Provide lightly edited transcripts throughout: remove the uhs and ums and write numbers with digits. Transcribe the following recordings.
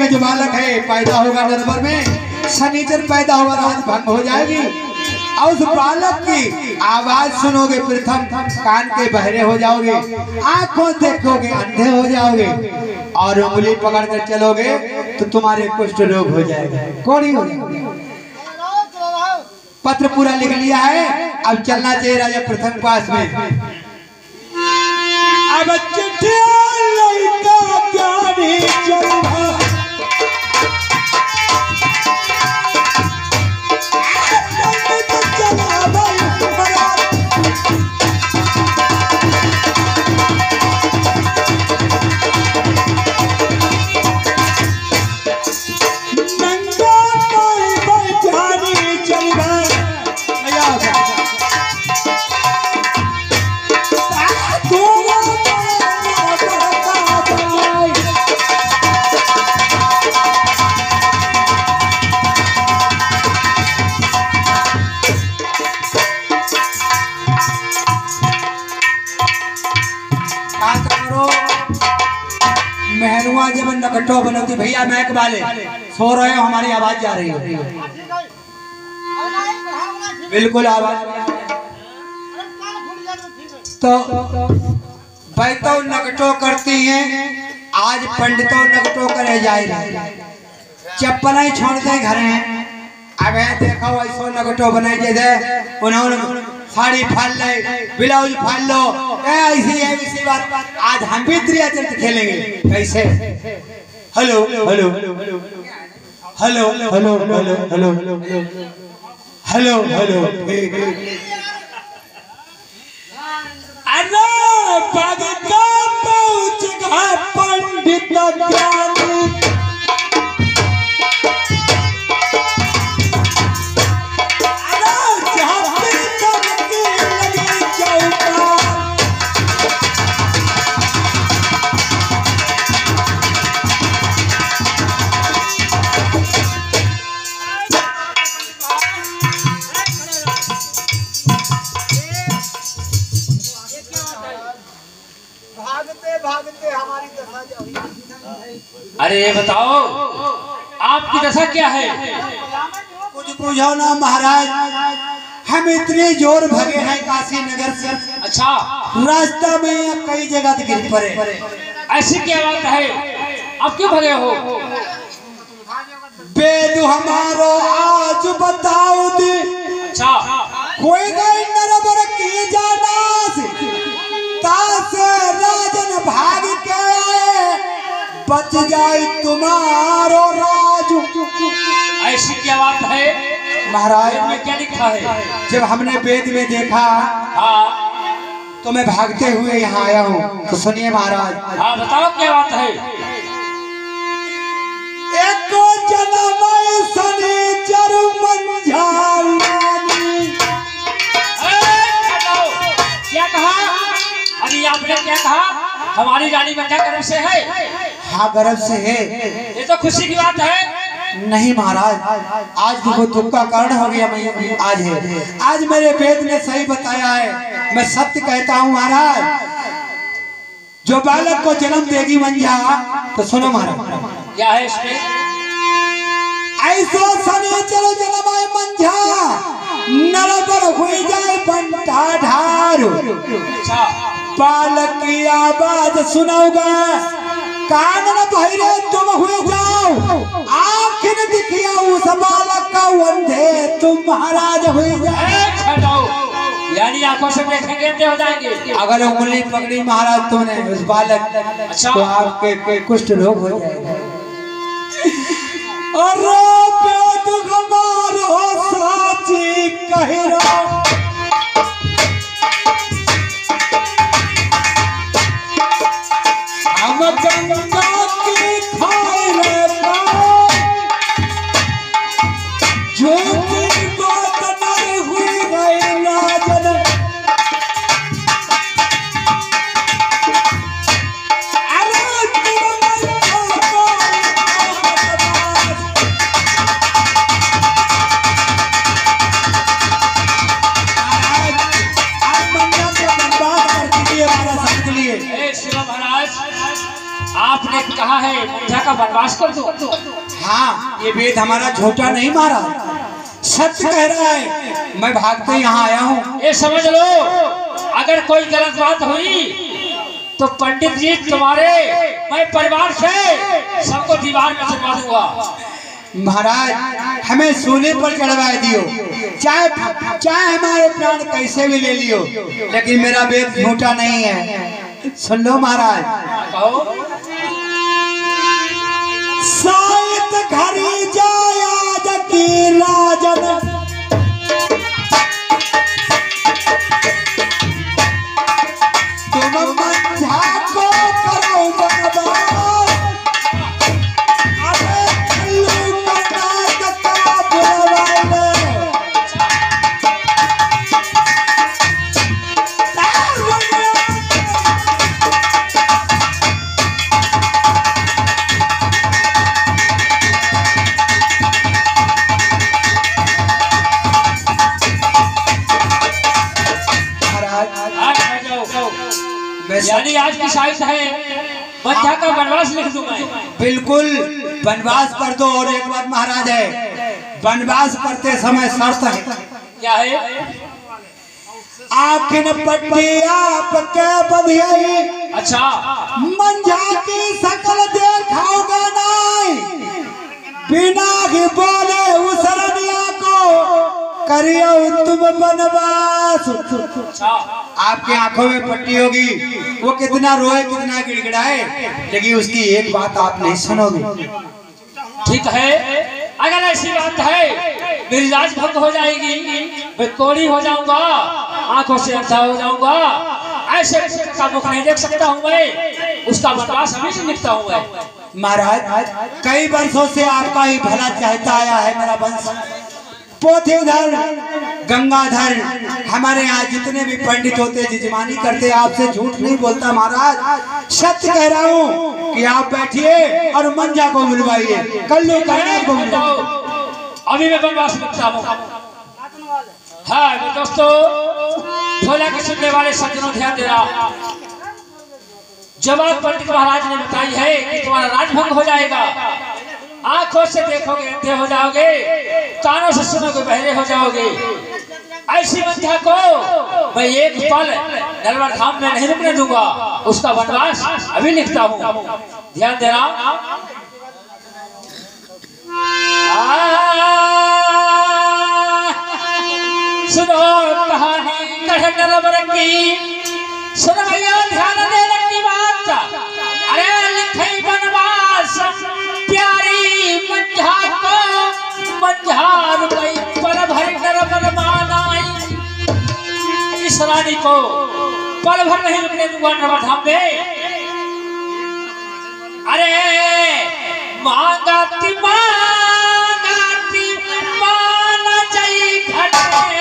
में जो बालक है पैदा होगा नरवर में, शनिचर पैदा होगा रात भंग हो जाएगी। और उस बालक की आवाज सुनोगे प्रथम कान के बहरे हो जाओगे, आंखों देखोगे अंधे हो जाओगे, और उंगली पकड़ कर चलोगे तो तुम्हारे कुष्ठ रोग हो जाएगा, कोड़ी हो जाएगा। पत्र पूरा लिख लिया है, अब चलना चाहिए राजा प्रथम पास में। अब मेहरुआ जब नकटो बनती भैया महक वाले सो रहे हो, हमारी आवाज जा रही है, बिल्कुल आवाज। तो बैठो नकटो करती हैं, आज पंडितों नकटो करे जाए चप्पल ही छोड़ते घर हैं। अब देखो ऐसो नकटो बनाई जैसे उन्होंने साड़ी फाल ले, ब्लाउज फाल लो, ऐसी बात। आज हम भी त्रियाचरित खेलेंगे कैसे। Hello hello hello hello hello hello hello hello. अरे भगता पहुंच गया पंडित ज्ञानी, अरे ये बताओ आपकी दशा क्या है? कुछ पूछो ना महाराज, हम इतने जोर भगे हैं काशी नगर से। अच्छा, रास्ता में कई जगह गिर पड़े। ऐसी क्या बात है, अब क्यों भगे हो? वेद हमारो आज बताओ दे। अच्छा, कोई नहीं नरबर की जाना तास राजन भाग के बच जाए तुम्हारो राजू। ऐसी क्या बात है महाराज? में क्या लिखा है? जब हमने वेद में देखा हाँ तो मैं भागते हुए यहाँ आया हूँ। तो सुनिए महाराज। हाँ बताओ क्या बात है? एको जन्म शनिचर मंझानी। क्या कहा? अभी आपने क्या कहा? हमारी रानी मंझा गर्भ से है? हाँ गर्भ से है। ये तो खुशी की बात है। नहीं महाराज, आज देखो दुख का कारण हो गया। मैं आज है, आज मेरे वेद ने सही बताया है, मैं सत्य कहता हूँ महाराज। जो बालक को जन्म देगी मंझा, तो सुनो महाराज क्या है इसमें? ऐसो शनिचर जन्म मंझा, नरबर हुई जाए बंटा ढारू। अच्छा, बालक की आवाज सुनाओगा, कान न बहरे तुम हुए जाओ, आँख न दिखिया उस बालक का अंधे तुम महाराज हुए जाओ। यानी आंखों से देखेंगे अंधे हो जाएंगे। अगर उंगली पकड़ी महाराज तुमने उस बालक, अच्छा, तो आपके कुष्ठ रोग हो जाएगा। और साची कह रहा हम गंगा की खाए जो की बात नहीं हुई गई नाजन। अरे आपने कहा है मंझा का वनवास कर दो। हाँ, ये वेद हमारा झूठा नहीं मारा, सच कह रहा है। मैं भागते यहाँ आया हूँ। ये समझ लो, अगर कोई गलत बात हुई तो पंडित जी तुम्हारे मैं परिवार से सबको दीवार में चढ़वा दूंगा। महाराज, हमें सोने पर चढ़वा दियो, चाहे हमारे प्राण कैसे भी ले लियो, लेकिन मेरा वेद झूठा नहीं है। सुन लो महाराज, कहो। सायत घरी जाया जकी राजन, तुम मंझा को करो बनवास, अबे कल्लू कर्नाटक का बुलवाले। यानी आज की शायद है मंझा का वनवास लिख दूं मैं। बिल्कुल वनवास कर दो। और एक बात महाराज है, वनवास करते समय शर्त है। क्या है? आखिन पट्टी आपके बंधियाई, अच्छा, मंझा की शकल देखाओगे नहीं, बिना ही बोले उस रनिया को करियो तुम वनवास। अच्छा, आपकी आंखों में पट्टी होगी, वो कितना रोए कितना गिड़गिड़ाए, लेकिन उसकी एक बात आप नहीं सुनोगे। ठीक है, अगर ऐसी बात है मेरी लाज भंग हो जाएगी, मैं कोड़ी हो जाऊंगा, आंखों से अंधा हो जाऊंगा, ऐसे का मुख नहीं देख सकता हूँ मैं, उसका वनवास अभी से लिखता हूँ मैं। महाराज, कई वर्षों से आपका ही भला चाहता आया है मेरा वंश। पोथीधर, गंगाधर, हमारे यहाँ जितने भी पंडित होते जजमानी करते, आपसे झूठ नहीं बोलता महाराज, सत्य कह रहा हूँ कि आप बैठिए और मंझा को बुलवाइए, कल्लू कर्नाटक को बुलवाइए। अभी मैं वनवास लिखता हूँ। हाँ दोस्तों, भोला के सुनने वाले सज्जनों ध्यान देना, जवाब पंडित महाराज ने बताई है कि तुम्हारा राजभंग हो जाएगा, आंखों से देखोगे अंधे हो जाओगे, कानों से सुनोगे बहरे हो जाओगे। ऐसी मंझा को मैं एक पल नलवर धाम में नहीं रुकने दूंगा, उसका वनवास अभी लिखता हूँ। ध्यान देना। सुनो कहानी कठिन नलवर की, सुनो भैया ध्यान देने की बात। अरे लिखे वनवास प्यारी मंझा को, मंझार गई पल भर नलवर मानाई। इस रानी को पल भर नहीं रुकने दूंगा नलवर धाम में। अरे मांगाती माना चाहिए घटे,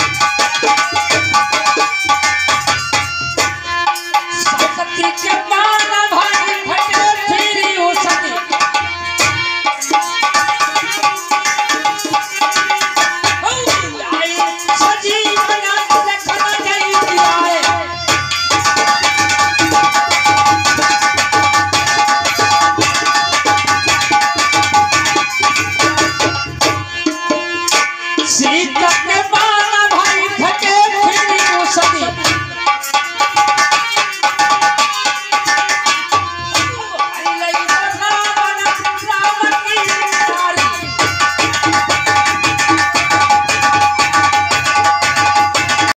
के